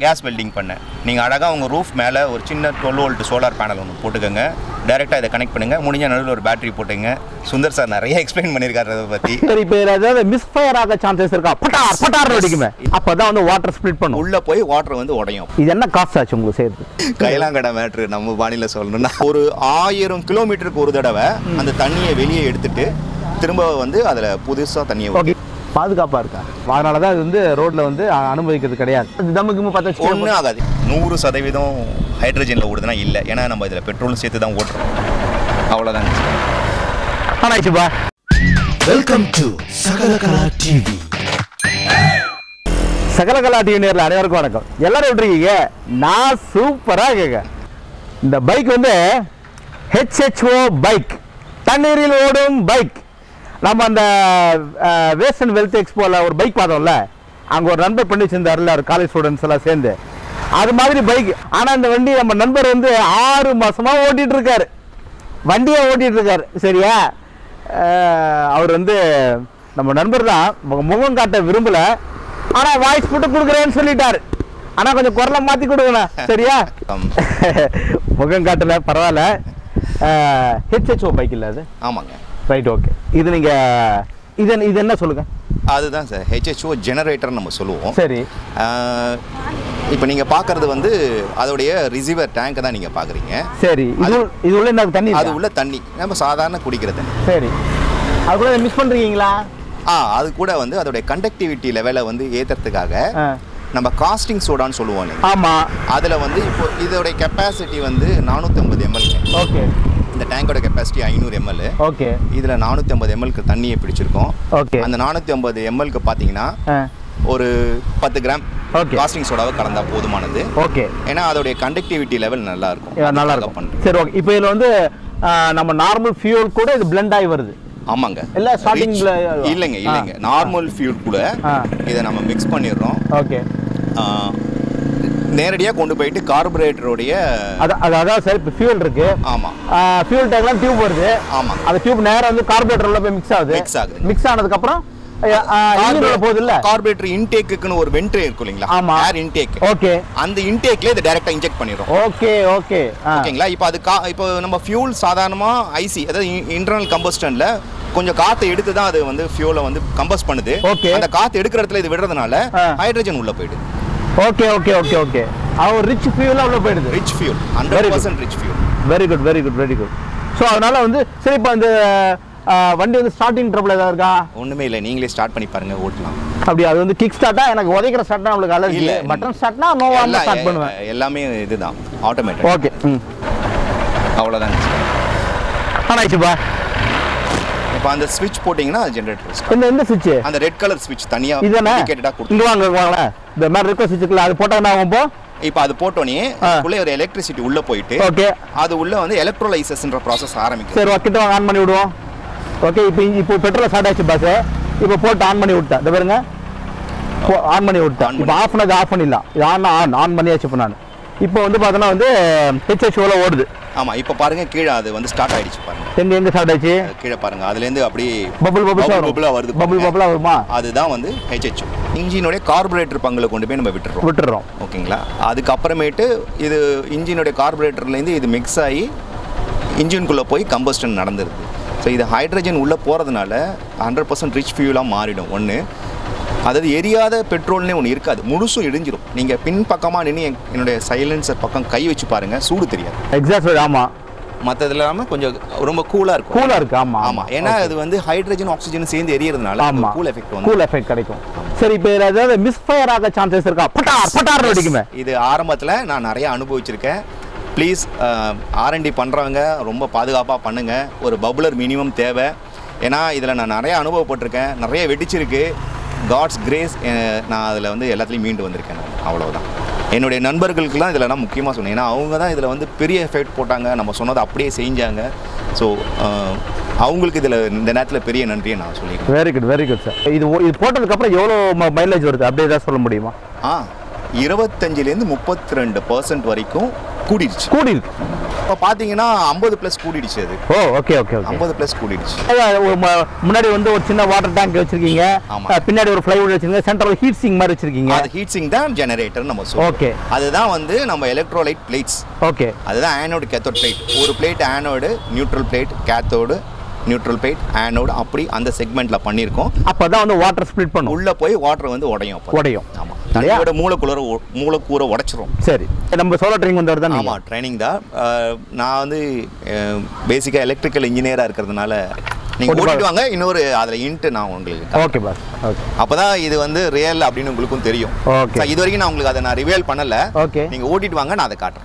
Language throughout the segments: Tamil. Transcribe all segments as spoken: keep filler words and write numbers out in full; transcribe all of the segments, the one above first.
கேஸ் வெல்டிங் பண்ணேன். நீங்கள் அழகாக உங்கள் ரூஃப் மேலே ஒரு சின்ன டுவெல் வோல்ட் சோலார் பேனல் ஒன்று போட்டுக்கோங்க. டேரெக்டாக இதை கனெக்ட் பண்ணுங்கள். முடிஞ்ச நடுவில் ஒரு பேட்டரி போட்டுங்க. சுந்தர் சார் நிறைய எக்ஸ்பிளைன் பண்ணியிருக்காரு அதை பற்றி. சரி, இப்போ ஏதாவது மிஸ்ஃபயர் ஆக சான்சஸ் இருக்கா? பட்டார் பட்டார் வெடிக்குமே, அப்போ தான் வந்து வாட்டர் ஸ்ப்ளிட் பண்ணும். உள்ளே போய் வாட்டர் வந்து உடையும். இது என்ன காஸ்ட் ஆச்சு உங்களுக்கு சேர்த்து? கைலாங்கடை மேட்ரு நம்ம பாணியில் சொல்லணும்னா ஒரு ஆயிரம் கிலோமீட்டருக்கு ஒரு தடவை அந்த தண்ணியை வெளியே எடுத்துட்டு திரும்ப வந்து அதில் புதுசாக தண்ணியை ஓகே பாதுகாப்பாக இருக்கா? அதனால தான் இது வந்து ரோட்டில் வந்து அனுமதிக்கிறது கிடையாது. தம்முக்கு பார்த்து ஒன்றும் ஆகாது. நூறு சதவீதம் ஹைட்ரஜனில் ஓடுதுன்னா இல்லை, ஏன்னா நம்ம இதில் பெட்ரோலும் சேர்த்து தான் ஓட்டுறோம். அவ்வளோதான். ஆனாச்சுப்பா. Welcome to Sakalakala TV. Sakalakala TV நேரில் அனைவருக்கும் வணக்கம். எல்லாரும் எப்படி இருக்கீங்க? நான் சூப்பராக கேட்க. இந்த பைக் வந்து H H O பைக், தண்ணீரில் ஓடும் பைக். நம்ம அந்த வேஸ்ட் அண்ட் வெல்த் எக்ஸ்போவில் ஒரு பைக் பார்த்தோம்ல, அங்கே ஒரு நண்பர் பண்ணி வச்சிருந்தாருல, ஒரு காலேஜ் ஸ்டூடெண்ட்ஸ் எல்லாம் சேர்ந்து, அது மாதிரி பைக். ஆனால் இந்த வண்டி நம்ம நண்பர் வந்து ஆறு மாதமாக ஓட்டிகிட்டு இருக்காரு, வண்டியை ஓட்டிகிட்டு இருக்காரு. சரியா? அவர் வந்து நம்ம நண்பர் தான், முகம் காட்ட விரும்பலை, ஆனால் வாய்ஸ் போட்டு கொடுக்குறேன்னு சொல்லிட்டாரு. ஆனால் கொஞ்சம் குரலை மாற்றி கொடுக்கணும். சரியா? முகம் காட்டல, பரவாயில்ல. H H O பைக் இல்லை அது? ஆமாங்க. Right, okay. இது நீங்கள் இது இது என்ன சொல்லுங்கள்? அதுதான் sir H H O generator நம்ம சொல்லுவோம். சரி. இப்போ நீங்கள் பார்க்குறது வந்து அதோடைய ரிசீவர் டேங்கை தான் நீங்கள் பார்க்குறீங்க. சரி. இது இது உள்ள என்ன தண்ணி? அது உள்ள தண்ணி நம்ம சாதாரண குடிக்கிற தண்ணி. சரி. அது கூட மிஸ் பண்ணுறீங்களா? ஆ, அது கூட வந்து அதோடைய கண்டக்டிவிட்டி லெவலை வந்து ஏற்றுறதுக்காக நம்ம காஸ்டிங் சோடான்னு சொல்லுவோம். ஆமாம். அதில் வந்து இப்போ இதோடைய கெப்பாசிட்டி வந்து நானூற்றி ஐம்பது எம்எல். ஓகே. இந்த டேங்கோட கெப்பாசிட்டி ஐநூறு எம்எல். ஓகே. இதில் நானூற்றி ஐம்பது எம்எல்க்கு தண்ணியை பிடிச்சிருக்கோம். ஓகே. அந்த நானூற்றி ஐம்பது எம்எல்க்கு பார்த்தீங்கன்னா ஒரு பத்து கிராம் காஸ்டிங் சோடாவை கலந்தா போதுமானது. ஓகே. ஏன்னா அதோடைய கண்டக்டிவிட்டி லெவல் நல்லா இருக்கும். நல்லா இருக்கும். சரி, ஓகே. இப்போ இதில் வந்து நம்ம நார்மல் ஃபியூல் கூட இது பிளெண்ட் ஆகி வருது. ஆமாங்க. இல்ல ஸ்டார்டிங்ல இல்லைங்க இல்லைங்க நார்மல் ஃபியூல் கூட இதை நம்ம மிக்ஸ் பண்ணிடுறோம். ஓகே. நேரடியாக கொண்டு போயிட்டு கார்பரேட்டருடைய அதாவது சார் இப்போ ஃபியூல் இருக்கு. ஆமாம். ஃபியூல் டேங்க்லாம் டியூப் வருது. ஆமாம். அந்த டியூப் நேராக வந்து கார்பரேட்டரில் போய் மிக்ஸ் ஆகுது. மிக்ஸ் ஆகுது. மிக்ஸ் ஆனதுக்கப்புறம் போகுது இல்ல, கார்பரேட்டர் இன்டேக்குன்னு ஒரு வென்ட்ரே இருக்கும் இல்லைங்களா? ஆமா. Air intake. ஓகே. அந்த இன்டேக்ல இத டைரக்டா இன்ஜெக்ட் பண்ணிரோம். Okay okay. ஓகேங்களா? இப்போ அது இப்போ நம்ம ஃபியூல் சாதாரணமா ஐசி அதாவது இன்டர்னல் கம்பஸ்டன்ல கொஞ்சம் காத்து எடுத்து தான் அது வந்து ஃபியூலை வந்து கம்பஸ்ட் பண்ணுது. அந்த காத்து எடுக்கிற இடத்துல இது விடுறதுனால ஹைட்ரஜன் உள்ள போயிடுது. Okay okay okay okay. அது ரிச் ஃபியூலா உள்ள போயிடுது. Rich fuel, hundred percent rich fuel. Very good very good very good. So அதனால வந்து சரி, இப்போ அந்த வண்டி வந்து ஸ்டார்டிங் ட்ரபிள் ஏதாவது இருக்கா? ஒண்ணுமே இல்லை, நீங்களே ஸ்டார்ட் பண்ணி பாருங்க, ஓட்டலாம். அப்படி அது வந்து கிக் ஸ்டார்ட்டா? எனக்கு உதைக்கிற ஸ்டார்ட்னா உங்களுக்கு அலர்ஜி இல்லை. பட்டன் ஸ்டார்ட்னா நோவா ஸ்டார்ட் பண்ணுவேன். எல்லாமே இதுதான் ஆட்டோமேட்டிக். ஓகே. ம், அவ்வளோதான். ஆனாச்சுப்பா. இப்போ அந்த ஸ்விட்ச் போட்டிங்கன்னா ஜெனரேட்டர் ஸ்டார்ட். இந்த இந்த ஸ்விட்ச், அந்த ரெட் கலர் ஸ்விட்ச் தனியா இண்டிகேட்டடா கொடுத்து இங்க வாங்க வாங்க. இந்த மாதிரி ரெட் கலர் ஸ்விட்ச்ல அது போட்டா என்ன ஆகும்? இப்போ அது போட்டோனே உள்ள ஒரு எலக்ட்ரிசிட்டி உள்ள போயிட்டு ஓகே அது உள்ள வந்து எலக்ட்ரோலைசஸ்ன்ற process ஆரம்பிக்கும். சரி, கிட்ட வாங்க, ஆன் பண்ணி விடுவோம். ஓகே. இப்போ இப்போ பெட்ரோல் ஸ்டார்ட் ஆச்சு பாஸ். இப்போ போட்டு ஆன் பண்ணி விட்டேன். இந்த பாருங்க, ஆன் பண்ணி விட்டேன். இப்போ ஆஃப் பண்ணது ஆஃப் பண்ணிடலாம். இது ஆன் ஆன் ஆன் பண்ணியாச்சு. இப்போ நான் இப்போ வந்து பார்த்தோன்னா வந்து H H O ல ஓடுது. ஆமா, இப்போ பாருங்க கீழே அது வந்து ஸ்டார்ட் ஆயிடுச்சு பாருங்க. எங்க எங்க ஸ்டார்ட் ஆயிடுச்சு? கீழே பாருங்க, அதுல இருந்து அப்படியே பபிள் பபிள் பபிளா வருது. பபிள் பபிளா வருமா? அதுதான் வந்து H H O. இன்ஜினோட கார்பரேட்டர் பங்குல கொண்டு போய் நம்ம விட்டுறோம் விட்டுறோம் ஓகேங்களா? அதுக்கு அப்புறமேட்டு இது இன்ஜினோட கார்பரேட்டர்ல இருந்து இது மிக்ஸ் ஆகி இன்ஜின்குள்ள போய் கம்பஸ்டன் நடந்துருது. ஸோ இது ஹைட்ரஜன் உள்ளே போகிறதுனால ஹண்ட்ரட் பர்சன்ட் ரிச் ஃபியூலாக மாறிடும். ஒன்று, அதாவது எரியாத பெட்ரோல்னே ஒன்று இருக்காது, முழுசும் இடிஞ்சிடும். நீங்கள் பின் பக்கமாக நின்று என்னுடைய சைலன்சர் பக்கம் கை வச்சு பாருங்கள், சூடு தெரியாது. எக்ஸாஸ்ட். ஆமாம். மற்றதுல இல்லாமல் கொஞ்சம் ரொம்ப கூலாக இருக்கும். கூலாக இருக்குது. ஆமாம் ஆமாம். ஏன்னா அது வந்து ஹைட்ரஜன் ஆக்சிஜன் சேர்ந்து எரியறதுனால கூல் எஃபெக்ட் வந்து கூல் எஃபெக்ட் கிடைக்கும். சரி, இப்போ ஏதாவது மிஸ்ஃபயர் ஆக சான்சஸ் இருக்கா? பட்டார் பட்டார் வெடிக்குமே. இது ஆரம்பத்தில் நான் நிறைய அனுபவிச்சிருக்கேன். ப்ளீஸ் ஆர்என்டி பண்ணுறவங்க ரொம்ப பாதுகாப்பாக பண்ணுங்கள். ஒரு பபுலர் மினிமம் தேவை. ஏன்னா இதில் நான் நிறைய அனுபவப்பட்டிருக்கேன், நிறைய வெடிச்சிருக்கு. காட்ஸ் கிரேஸ், நான் அதில் வந்து எல்லாத்துலேயும் மீண்டு வந்திருக்கேன். அவ்வளோதான். என்னுடைய நண்பர்களுக்கெல்லாம் இதில் நான் முக்கியமாக சொன்னேன். ஏன்னா அவங்க தான் இதில் வந்து பெரிய எஃபெக்ட் போட்டாங்க, நம்ம சொன்னதை அப்படியே செஞ்சாங்க. ஸோ அவங்களுக்கு இதில் இந்த நேரத்தில் பெரிய நன்றியை நான் சொல்லியிருக்கேன். Very good very good sir. இது இது போட்டதுக்கப்புறம் எவ்வளோ மைலேஜ் வருது? அப்படியே தான் சொல்ல முடியுமா? ஆ இருபத்தஞ்சிலேருந்து முப்பத்தி ரெண்டு பர்சன்ட் வரைக்கும் கூடிடுச்சு கூடிருக்கு. இப்போ பார்த்தீங்கன்னா ஐம்பது ப்ளஸ் கூடிடுச்சு அது. ஓ ஓகே ஓகே ஓகே ஐம்பது ப்ளஸ் கூடிடுச்சு. முன்னாடி வந்து ஒரு சின்ன வாட்டர் டேங்க் வச்சிருக்கீங்க, பின்னாடி ஒரு ஃப்ளைவுட் வச்சிருக்கீங்க, சென்ட்ரல் ஹீட் சிங் மாதிரி வச்சிருக்கீங்க. அது ஹீட் சிங் தான் ஜெனரேட்டர் நம்ம சொல்றோம். ஓகே, அதுதான் வந்து நம்ம எலக்ட்ரோலைட் பிளேட்ஸ். ஓகே, அதுதான் ஆனோடு கேத்தோட் பிளேட். ஒரு plate anode, neutral plate cathode, neutral plate anode, அப்படி அந்த செக்மெண்ட்ல பண்ணியிருக்கோம். அப்பதான் வந்து வாட்டர் ஸ்ப்ளிட் பண்ணும், உள்ள போய் வாட்டர் வந்து உடையும் உடையும் ஆமா, தண்ணியோட மூலக்கூற மூலக்கூற உடைச்சிரும். சரி, நம்ம சோலார் ட்ரைனிங் வந்தவர் தான். ஆமா, ட்ரைனிங் தான். நான் வந்து பேசிக்கா எலக்ட்ரிக்கல் இன்ஜினியரா இருக்கிறதுனால நீங்க ஓட்டிட்டு வாங்க. இன்னொரு அதுல இன்ட்டு நான் உங்களுக்கு ஓகே பாஸ், ஓகே, அப்பதான் இது வந்து ரியல் அப்படின்னு உங்களுக்கும் தெரியும். ஓகே, இது வரைக்கும் நான் உங்களுக்கு அதை நான் ரிவீல் பண்ணல. ஓகே, நீங்க ஓட்டிட்டு வாங்க, நான் அதை காட்டுறேன்.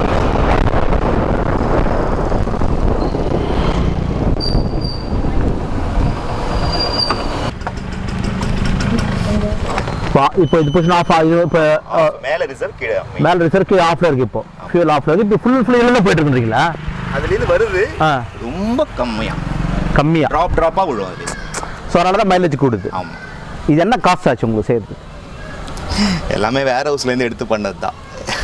இப்போ இது பொசிஷன் ஆஃப் ஆகுது. இப்போ மேல ரிசர்வ் கீழ மேல ரிசர்வ் கீழ ஆஃப்ல இருக்கு. இப்போ ஃபியூல் ஆஃப்ல இருக்கு. இப்போ ஃபுல் ஃபுல் எல்லாம் போயிட்டு இருக்கீங்களா? அதுல இருந்து வருது ரொம்ப கம்மியா கம்மியா டிராப் டிராப்பா விழும் அது. ஸோ அதனால தான் மைலேஜ் கூடுது. ஆமா. இது என்ன காஸ்ட் ஆச்சு உங்களுக்கு செய்யறது? எல்லாமே வேர் ஹவுஸ்ல இருந்து எடுத்து பண்ணது தான்.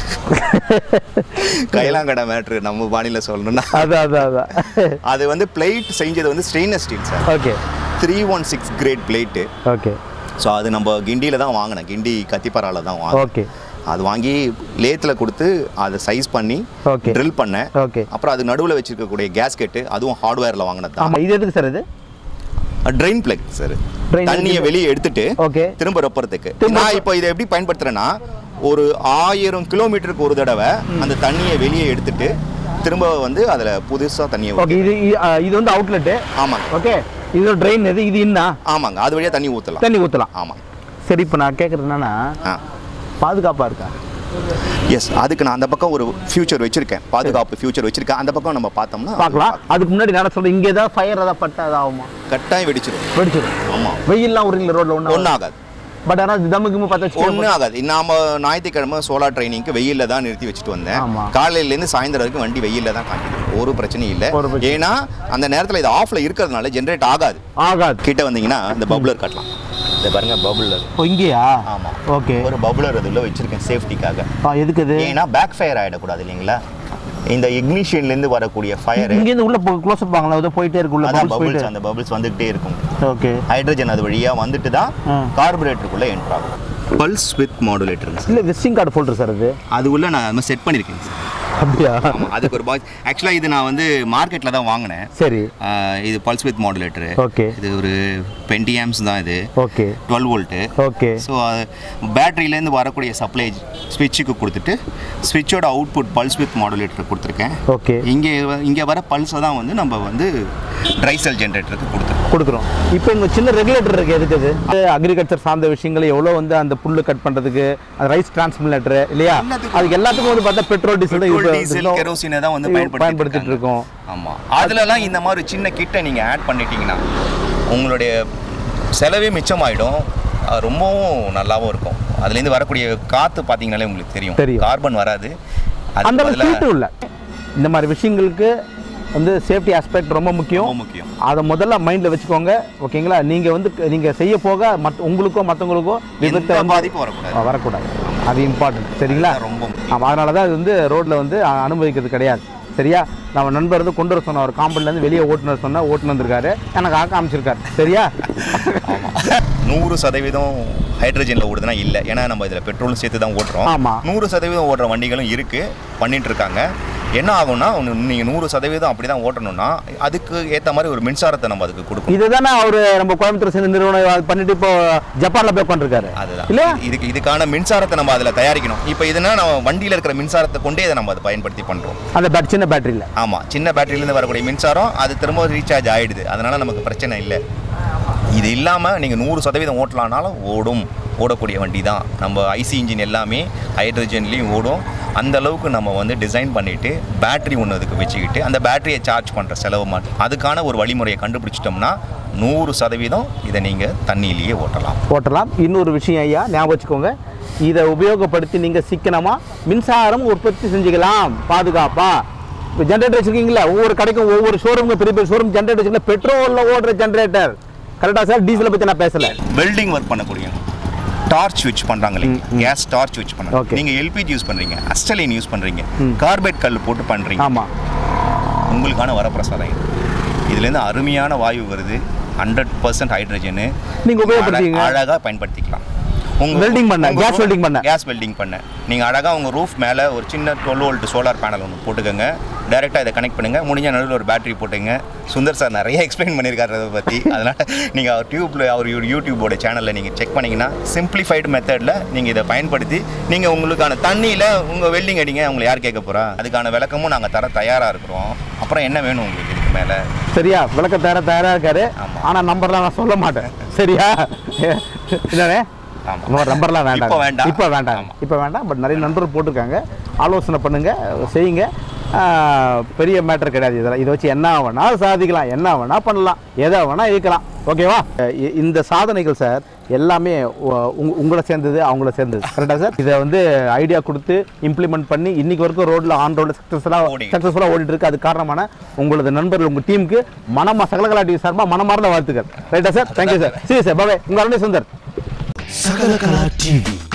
கைலாங்கடை மேட்ரு நம்ம பாணியில சொல்லணும்னா அது அது அதான். அது வந்து பிளேட் செஞ்சது வந்து stainless steel sir. Okay, three one six grade plate. Okay. So அது நம்ம கிண்டியில் தான் வாங்கினேன், கிண்டி கத்திப்பாரால தான் வாங்கினேன். ஓகே. அது வாங்கி லேத்தில் கொடுத்து அதை சைஸ் பண்ணி ட்ரில் பண்ணேன். ஓகே. அப்புறம் அது நடுவில் வச்சிருக்கக்கூடிய கேஸ்கெட்டு அதுவும் ஹார்ட்வேரில் வாங்கினது தான். இது எதுக்கு சார்? இது ட்ரெயின் பிளக் சார். தண்ணியை வெளியே எடுத்துட்டு திரும்ப ரொப்பறதுக்கு. நான் இப்போ இதை எப்படி பயன்படுத்துறேன்னா, ஒரு ஆயிரம் கிலோமீட்டருக்கு ஒரு தடவை அந்த தண்ணியை வெளியே எடுத்துட்டு திரும்ப வந்து அதில் புதுசாக தண்ணியை. ஓகே, இது இது வந்து அவுட்லெட்டு. ஆமாங்க. ஓகே, இது ட்ரெயின். இது இது என்ன? ஆமாங்க, அது வழியாக தண்ணி ஊற்றலாம். தண்ணி ஊற்றலாம். ஆமாம். சரி, இப்போ நான் கேட்குறது என்னன்னா, பாதுகாப்பாக இருக்கா? எஸ், அதுக்கு நான் அந்த பக்கம் ஒரு ஃபியூச்சர் வச்சிருக்கேன், பாதுகாப்பு ஃபியூச்சர் வச்சிருக்கேன். அந்த பக்கம் நம்ம பார்த்தோம்னா பார்க்கலாம். அதுக்கு முன்னாடி நான் சொல்கிறேன், இங்கே ஏதாவது ஃபயர் ஏதாவது பட்டா அது ஆகுமா? கட்டாயம் வெடிச்சிடும். வெடிச்சிடும். ஆமாம். வெயில்லாம் ஒரு இல்லை ரோட்டில் ஒன்றும் ஒன்றும் ஆகாது. பட் ஆனால் தம்முக்கு பார்த்து ஒன்றும் ஆகாது. நாம ஞாயிற்றுக்கிழமை சோலார் ட்ரைனிங்க்கு வெயிலில் தான் நிறுத்தி வச்சுட்டு வந்தேன். காலையிலேருந்து சாயந்தரம் வரைக்கும் வண்டி வெயிலில் தான் காட்டிடும். ஒரு பிரச்சனையும் இல்லை. ஏன்னா அந்த நேரத்தில் இது ஆஃப்ல இருக்கிறதுனால ஜென்ரேட் ஆகாது. ஆகாது. கிட்ட வந்தீங்கன்னா இந்த பபுலர் காட்டலாம். இந்த பாருங்க பபுலர். இங்கேயா? ஆமாம். ஓகே, ஒரு பபுலர் அதில் வச்சிருக்கேன் சேஃப்டிக்காக. எதுக்கு அது? ஏன்னா பேக் ஃபயர் ஆகிடக்கூடாது இல்லைங்களா? இந்த இக்னிஷன்லேருந்து வரக்கூடிய ஃபயர் இங்கேருந்து உள்ள க்ளோஸ் அப் வாங்கலாம், அது போயிட்டே இருக்குள்ள பபிள்ஸ். அந்த பபிள்ஸ் வந்துகிட்டே இருக்கும். ஓகே, ஹைட்ரஜன் அது வழியாக வந்துட்டு தான் கார்பரேட்டருக்குள்ளே என்ட்ரு ஆகும். Pulse with modulator. இல்லை, விசிட்டிங் கார்டு ஃபோல்டர் சார். அது அது உள்ள நான் செட் பண்ணியிருக்கேன் சார். அப்படியா? அதுக்கு ஒரு பாக்ஸ். ஆக்சுவலாக இது நான் வந்து மார்க்கெட்டில் தான் வாங்கினேன். சரி. இது பல்ஸ் வித் மாடுலேட்டரு. ஓகே. இது ஒரு டுவெண்ட்டி ஆம்ஸ் தான் இது. Okay. Twelve volt. Okay. So பேட்டரியிலேருந்து வரக்கூடிய சப்ளை ஸ்விட்சுக்கு கொடுத்துட்டு ஸ்விட்சோட அவுட்புட் பல்ஸ் வித் மாடுலேட்டர் கொடுத்துருக்கேன். ஓகே. இங்கே இங்கே வர பல்ஸை தான் வந்து நம்ம வந்து ட்ரை செல் ஜென்ரேட்டருக்கு கொடுத்துருக்கோம் கொடுக்குறோம். இப்போ இங்கே சின்ன ரெகுலேட்டர் இருக்குது. எதுக்கு அது? அக்ரிகல்ச்சர் சார்ந்த விஷயங்கள் எவ்வளோ வந்து அந்த புல்லு கட் பண்ணுறதுக்கு, அந்த ரைஸ் டிரான்ஸ்மிலேட்டர் இல்லையா, அதுக்கு எல்லாத்துக்கும் வந்து பார்த்தா பெட்ரோல் டீசல் தான் டீசல் கெரோசினை தான் வந்து பயன்படுத்திட்டு இருக்கோம். ஆமாம். அதுலலாம் இந்த மாதிரி சின்ன கிட்டை நீங்கள் ஆட் பண்ணிட்டீங்கன்னா உங்களுடைய செலவே மிச்சமாயிடும், ரொம்பவும் நல்லாவும் இருக்கும். அதுலேருந்து வரக்கூடிய காற்று பார்த்தீங்கன்னாலே உங்களுக்கு தெரியும், கார்பன் வராது. அந்த ஹீட்டும் இல்லை. இந்த மாதிரி விஷயங்களுக்கு வந்து சேஃப்டி ஆஸ்பெக்ட் ரொம்ப முக்கியம் முக்கியம் அதை முதல்ல மைண்டில் வச்சுக்கோங்க. ஓகேங்களா? நீங்கள் வந்து நீங்கள் செய்ய போக மற்ற உங்களுக்கோ மற்றவங்களுக்கோ விபத்து பாதிப்பு வரக்கூடாது வரக்கூடாது அது இம்பார்ட்டன்ட். சரிங்களா? ரொம்ப. ஆமாம், அதனால தான் அது வந்து ரோட்டில் வந்து அனுமதிக்கிறது கிடையாது. சரியா? நம்ம நண்பர் வந்து கொண்டு வர சொன்ன ஒரு காம்பவுண்ட்லேருந்து வெளியே ஓட்டுநர் சொன்னால் ஓட்டுநர் வந்திருக்காரு, எனக்கு ஆக்க அமைச்சிருக்காரு. சரியா? ஆமாம். நூறு சதவீதம் ஹைட்ரஜனில் ஓடுதுன்னா இல்லை, ஏன்னா நம்ம இதில் பெட்ரோலும் சேர்த்து தான் ஓட்டுறோம். ஆமாம். நூறு சதவீதம் ஓடுற வண்டிகளும் இருக்குது, பண்ணிட்டு இருக்காங்க. என்ன ஆகும்னா, நீங்கள் நூறு சதவீதம் அப்படி தான் ஓட்டணும்னா அதுக்கு ஏற்ற மாதிரி ஒரு மின்சாரத்தை நம்ம அதுக்கு கொடுக்கணும். இதுதானே அவர் நம்ம கோயம்புத்தூர் சேர்ந்த நிறுவனம் பண்ணிட்டு இப்போ ஜப்பானில் போய் உட்காந்துருக்காரு. அதுதான் இல்லை, இதுக்கு இதுக்கான மின்சாரத்தை நம்ம அதில் தயாரிக்கணும். இப்போ இதுனா நம்ம வண்டியில் இருக்கிற மின்சாரத்தை கொண்டே அதை நம்ம அதை பயன்படுத்தி பண்ணுறோம். அந்த சின்ன பேட்டரியில். ஆமாம், சின்ன பேட்டரியிலேருந்து வரக்கூடிய மின்சாரம் அது திரும்ப ரீசார்ஜ் ஆகிடுது. அதனால் நமக்கு பிரச்சனை இல்லை. இது இல்லாமல் நீங்கள் நூறு சதவீதம் ஓட்டலானாலும் ஓடும், ஓடக்கூடிய வண்டி தான். நம்ம ஐசி இன்ஜின் எல்லாமே ஹைட்ரஜன்லேயும் ஓடும். அந்த அளவுக்கு நம்ம வந்து டிசைன் பண்ணிவிட்டு பேட்டரி ஒன்று அதுக்கு வச்சுக்கிட்டு அந்த பேட்டரியை சார்ஜ் பண்ணுற செலவு மட்டும் அதுக்கான ஒரு வழிமுறையை கண்டுபிடிச்சிட்டோம்னா நூறு சதவீதம் இதை நீங்கள் தண்ணியிலேயே ஓட்டலாம் ஓட்டலாம் இன்னொரு விஷயம் ஐயா ஞாபகம் வச்சுக்கோங்க, இதை உபயோகப்படுத்தி நீங்கள் சிக்கனமாக மின்சாரம் உற்பத்தி செஞ்சுக்கலாம் பாதுகாப்பாக. இப்போ ஜென்ரேட்டர் வச்சுருக்கீங்களா, ஒவ்வொரு கடைக்கும் ஒவ்வொரு ஷோரூமுக்கு பெரிய பெரிய ஷோரூம் ஜென்ரேட்டர் வச்சுக்கலாம். பெட்ரோலில் ஓடுற ஜென்ரேட்டர் கரெக்டாக சார், டீசலை பற்றி நான் பேசலை. வெல்டிங் ஒர்க் பண்ணக்கூடிய டார்ச் வச்சு பண்ணுறாங்க இல்லைங்க, கேஸ் டார்ச் வச்சு பண்ணுறாங்க. நீங்கள் எல்பிஜி யூஸ் பண்ணுறீங்க, அஸ்டலைன் யூஸ் பண்ணுறீங்க, கார்பேட் கல் போட்டு பண்ணுறீங்க. ஆமாம், உங்களுக்கான வரப்பிரசாதம் இது. இதுலேருந்து அருமையான வாயு வருது, ஹண்ட்ரட் பர்சன்ட் ஹைட்ரஜனு. நீங்கள் உபயோகப்படுத்திங்க, அழகாக பயன்படுத்திக்கலாம். உங்கள் வெல்டிங் பண்ண கேஸ் வெல்டிங் பண்ண கேஸ் வெல்டிங் பண்ண நீங்கள் அழகாக உங்கள் ரூஃப் மேலே ஒரு சின்ன டுவெல் வோல்ட் சோலார் பேனல் ஒன்று போட்டுக்கோங்க. டேரெக்டாக இதை கனெக்ட் பண்ணுங்கள். முடிஞ்ச நடுவில் ஒரு பேட்டரி போட்டுங்க. சுந்தர் சார் நிறைய எக்ஸ்பிளைன் பண்ணியிருக்காரு அதை பற்றி. அதனால் நீங்கள் அவர் டியூப்பில் அவர் யூடியூபோட சேனலில் நீங்கள் செக் பண்ணிங்கன்னா சிம்பிளிஃபைடு மெத்தடில் நீங்கள் இதை பயன்படுத்தி நீங்கள் உங்களுக்கான தண்ணியில் உங்கள் வெல்டிங் அடிங்க. உங்களை யார் கேட்க போகிறா? அதுக்கான விளக்கமும் நாங்கள் தர தயாராக இருக்கிறோம். அப்புறம் என்ன வேணும் உங்களுக்கு இதுக்கு மேலே? சரியா, விளக்க தர தயாராக இருக்காரு. ஆனால் நம்பர்லாம் நான் சொல்ல மாட்டேன். சரியா? என்னண்ணே, நம்பர்லாம் வேண்டாம், இப்போ வேண்டாம், இப்போ வேண்டாம், இப்போ வேண்டாம். பட் நிறைய நண்பர்கள் போட்டிருக்காங்க. ஆலோசனை பண்ணுங்க, செய்யுங்க. பெரிய மேட்டர் கிடையாது. இதெல்லாம் இதை வச்சு என்ன வேணால் சாதிக்கலாம், என்ன வேணால் பண்ணலாம், எதை வேணால் இருக்கலாம். ஓகேவா? இந்த சாதனைகள் சார் எல்லாமே உங்களை சேர்ந்தது, அவங்கள சேர்ந்தது. கரெக்டாக சார்? இதை வந்து ஐடியா கொடுத்து இம்ப்ளிமெண்ட் பண்ணி இன்னைக்கு வரைக்கும் ரோட்டில் ஆன் ரோடில் சக்ஸஸ்ஃபுல்லாக சக்ஸஸ்ஃபுல்லாக ஓடிட்டு இருக்கு. அது காரணமான உங்களது நண்பர்கள், உங்கள் டீமுக்கு மனமா சகலகலா டிவி சார்பாக மனமார்ந்த வாழ்த்துக்கள். ரைட்டா சார்? Thank you sir. சரி சார், பாய். உங்கள் Arunai Sundar. Sakalakala T V.